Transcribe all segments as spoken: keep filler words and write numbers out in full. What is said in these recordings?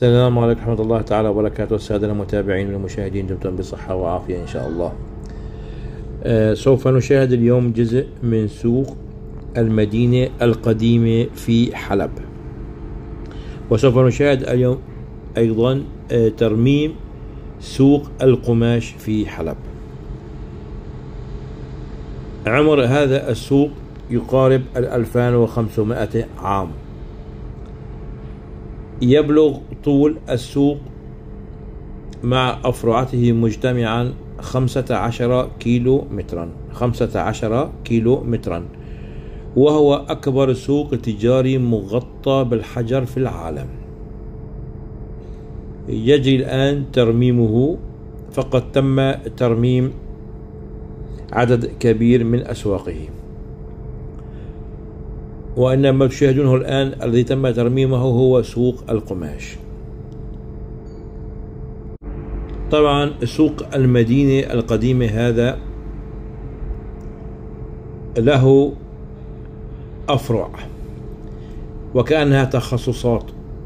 السلام عليكم ورحمة الله تعالى وبركاته. السادة المتابعين والمشاهدين، دمتم بصحة وعافية إن شاء الله. آه سوف نشاهد اليوم جزء من سوق المدينة القديمة في حلب، وسوف نشاهد اليوم أيضا آه ترميم سوق القماش في حلب. عمر هذا السوق يقارب الألفان وخمسمائة عام. يبلغ طول السوق مع أفرعته مجتمعا خمسة عشر كيلو مترا خمسة عشر كيلو مترا وهو أكبر سوق تجاري مغطى بالحجر في العالم. يجري الآن ترميمه، فقد تم ترميم عدد كبير من أسواقه، وإنما تشاهدونه الآن الذي تم ترميمه هو سوق القماش. طبعا سوق المدينة القديمة هذا له أفرع وكأنها تخصصات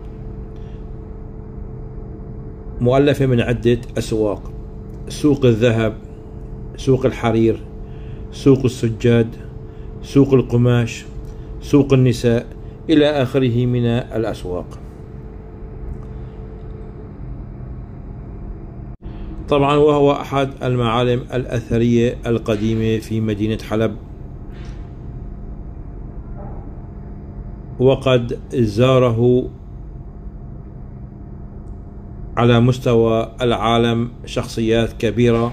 مؤلفة من عدة أسواق: سوق الذهب، سوق الحرير، سوق السجاد، سوق القماش، سوق النساء، إلى آخره من الأسواق. طبعا وهو أحد المعالم الأثرية القديمة في مدينة حلب، وقد زاره على مستوى العالم شخصيات كبيرة،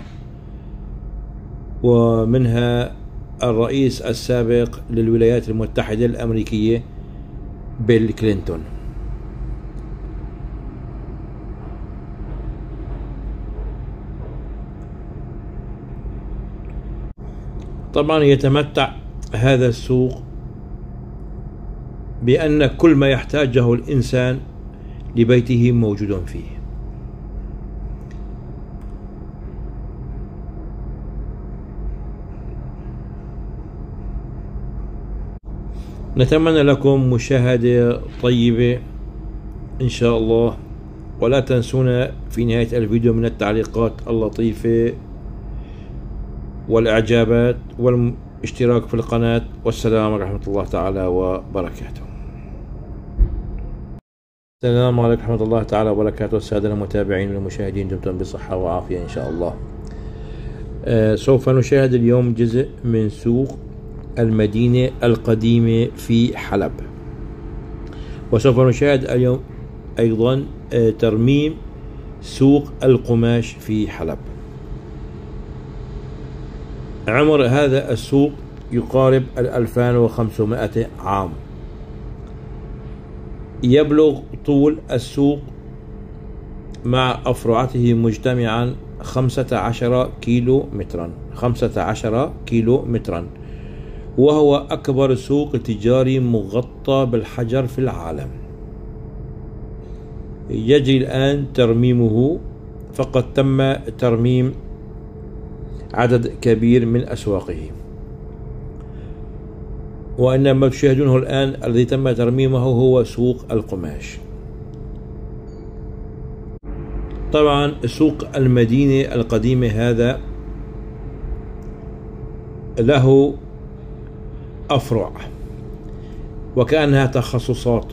ومنها الرئيس السابق للولايات المتحدة الأمريكية بيل كلينتون. طبعا يتمتع هذا السوق بأن كل ما يحتاجه الإنسان لبيته موجود فيه. نتمنى لكم مشاهدة طيبة إن شاء الله، ولا تنسونا في نهاية الفيديو من التعليقات اللطيفة والإعجابات والاشتراك في القناة. والسلام ورحمة الله تعالى وبركاته. السلام عليكم ورحمة الله تعالى وبركاته. السادة المتابعين والمشاهدين، دمتم بصحة وعافية إن شاء الله. آه سوف نشاهد اليوم جزء من سوق المدينة القديمة في حلب، وسوف نشاهد اليوم أيضا آه ترميم سوق القماش في حلب. عمر هذا السوق يقارب الألفان وخمسمائة عام. يبلغ طول السوق مع أفرعته مجتمعا خمسة عشر كيلو مترا خمسة عشر كيلو مترا وهو أكبر سوق تجاري مغطى بالحجر في العالم. يجري الآن ترميمه، فقد تم ترميم عدد كبير من أسواقه، وإنما تشاهدونه الآن الذي تم ترميمه هو سوق القماش. طبعا سوق المدينة القديمة هذا له أفرع وكأنها تخصصات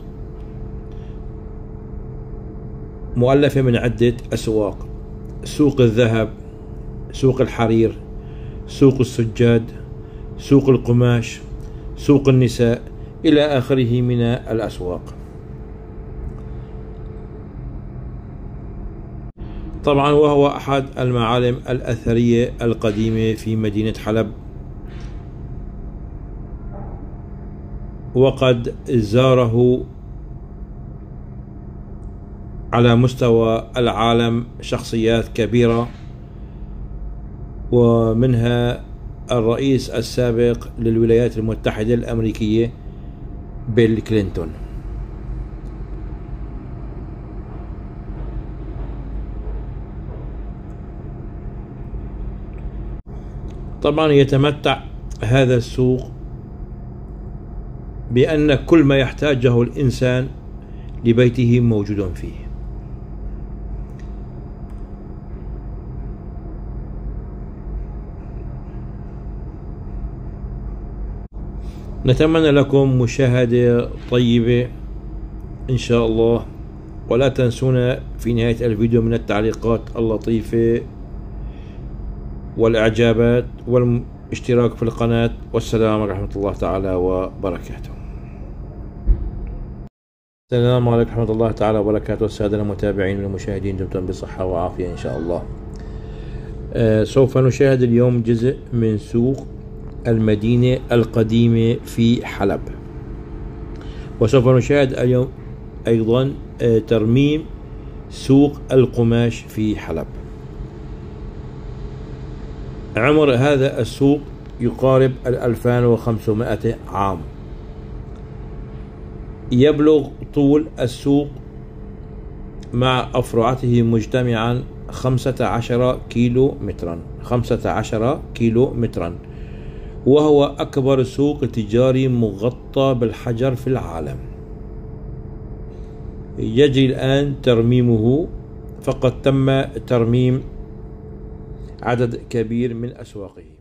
مؤلفة من عدة أسواق: سوق الذهب، سوق الحرير، سوق السجاد، سوق القماش، سوق النساء، إلى آخره من الأسواق. طبعا وهو أحد المعالم الأثرية القديمة في مدينة حلب، وقد زاره على مستوى العالم شخصيات كبيرة، ومنها الرئيس السابق للولايات المتحدة الأمريكية بيل كلينتون. طبعا يتمتع هذا السوق بأن كل ما يحتاجه الإنسان لبيته موجود فيه. نتمنى لكم مشاهدة طيبة إن شاء الله، ولا تنسونا في نهاية الفيديو من التعليقات اللطيفة والإعجابات والاشتراك في القناة. والسلام ورحمة الله تعالى وبركاته. السلام عليكم ورحمة الله تعالى وبركاته السادة المتابعين والمشاهدين، دمتم بصحة وعافية إن شاء الله. آه سوف نشاهد اليوم جزء من سوق المدينة القديمة في حلب، وسوف نشاهد اليوم أيضا آه ترميم سوق القماش في حلب. عمر هذا السوق يقارب الألفان وخمسمائة عام. يبلغ طول السوق مع أفرعته مجتمعا خمسة عشر كيلو مترا خمسة عشر كيلو مترا وهو أكبر سوق تجاري مغطى بالحجر في العالم. يجري الآن ترميمه، فقد تم ترميم عدد كبير من أسواقه.